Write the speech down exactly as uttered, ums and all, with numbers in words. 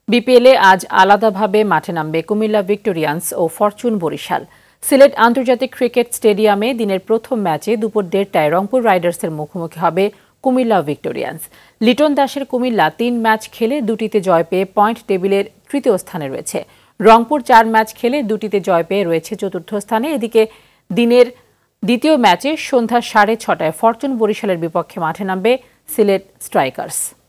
BPL এ আজ আলাদাভাবে মাঠে নামবে কুমিল্লা ভিক্টোরিয়ান্স ও ফরচুন বরিশাল। সিলেট আন্তর্জাতিক ক্রিকেট স্টেডিয়ামে দিনের প্রথম ম্যাচে দুপুর দেড়টায় রংপুর রাইডার্সের মুখোমুখি হবে কুমিল্লা ভিক্টোরিয়ান্স। লিটন দাসের কুমিল্লা তিন ম্যাচ খেলে দুটিতে জয় পেয়ে পয়েন্ট টেবিলের তৃতীয় স্থানে রয়েছে। রংপুর চার ম্যাচ খেলে দুটিতে জয় পেয়ে রয়েছে চতুর্থ স্থানে। এদিকে দিনের দ্বিতীয় ম্যাচে সন্ধ্যা সাড়ে ছটায় ফরচুন বরিশালের বিপক্ষে মাঠে নামবে সিলেট স্ট্রাইকার্স।